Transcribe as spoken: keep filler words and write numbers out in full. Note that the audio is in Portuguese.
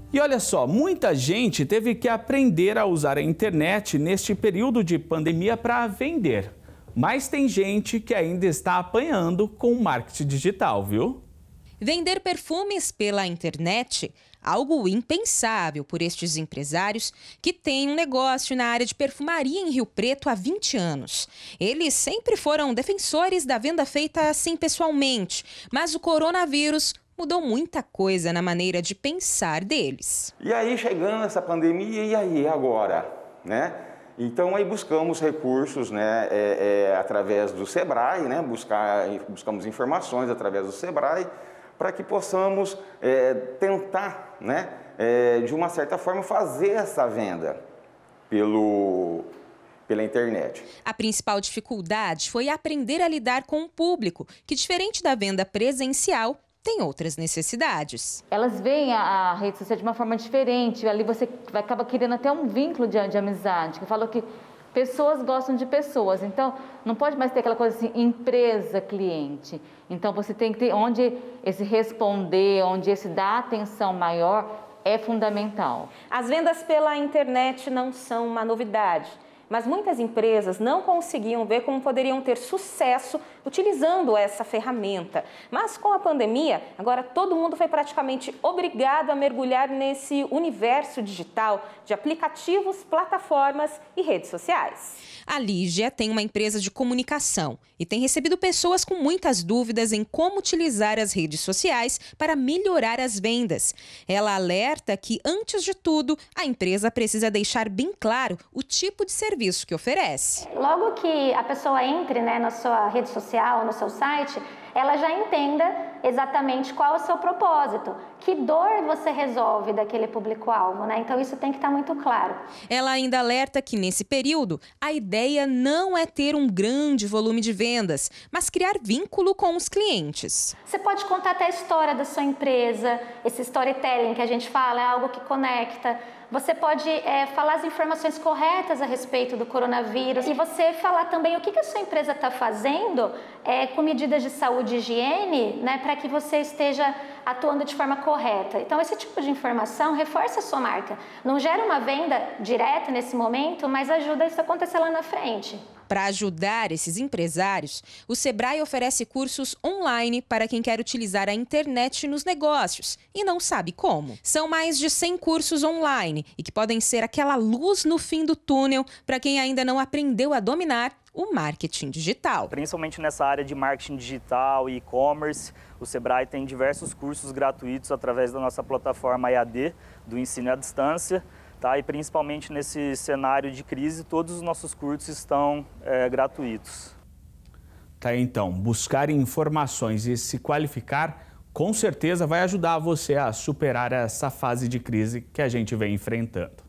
E olha só, muita gente teve que aprender a usar a internet neste período de pandemia para vender. Mas tem gente que ainda está apanhando com o marketing digital, viu? Vender perfumes pela internet, algo impensável por estes empresários que têm um negócio na área de perfumaria em Rio Preto há vinte anos. Eles sempre foram defensores da venda feita assim pessoalmente, mas o coronavírus mudou muita coisa na maneira de pensar deles. E aí, chegando essa pandemia, e aí, agora? Né? Então, aí buscamos recursos, né, é, é, através do Sebrae, né, buscar, buscamos informações através do Sebrae, para que possamos é, tentar, né, é, de uma certa forma, fazer essa venda pelo, pela internet. A principal dificuldade foi aprender a lidar com o público, que, diferente da venda presencial, tem outras necessidades. Elas veem a, a rede social de uma forma diferente, ali você acaba criando até um vínculo de, de amizade, que falou que pessoas gostam de pessoas, então não pode mais ter aquela coisa assim, empresa-cliente. Então você tem que ter onde esse responder, onde esse dar atenção maior é fundamental. As vendas pela internet não são uma novidade, mas muitas empresas não conseguiam ver como poderiam ter sucesso utilizando essa ferramenta. Mas com a pandemia, agora todo mundo foi praticamente obrigado a mergulhar nesse universo digital de aplicativos, plataformas e redes sociais. A Lígia tem uma empresa de comunicação e tem recebido pessoas com muitas dúvidas em como utilizar as redes sociais para melhorar as vendas. Ela alerta que, antes de tudo, a empresa precisa deixar bem claro o tipo de serviço que oferece. Logo que a pessoa entre, né, na sua rede social, no seu site, ela já entenda exatamente qual é o seu propósito, que dor você resolve daquele público-alvo, né? Então isso tem que estar muito claro. Ela ainda alerta que nesse período a ideia não é ter um grande volume de vendas, mas criar vínculo com os clientes. Você pode contar até a história da sua empresa, esse storytelling que a gente fala é algo que conecta. Você pode é, falar as informações corretas a respeito do coronavírus e você falar também o que, que a sua empresa está fazendo é, com medidas de saúde e higiene, né, para que você esteja atuando de forma correta. Então, esse tipo de informação reforça a sua marca. Não gera uma venda direta nesse momento, mas ajuda isso a acontecer lá na frente. Para ajudar esses empresários, o Sebrae oferece cursos online para quem quer utilizar a internet nos negócios e não sabe como. São mais de cem cursos online e que podem ser aquela luz no fim do túnel para quem ainda não aprendeu a dominar o marketing digital. Principalmente nessa área de marketing digital e e-commerce, o Sebrae tem diversos cursos gratuitos através da nossa plataforma E A D, do ensino à distância. Tá, e principalmente nesse cenário de crise, todos os nossos cursos estão é, gratuitos. Tá, então, buscar informações e se qualificar, com certeza vai ajudar você a superar essa fase de crise que a gente vem enfrentando.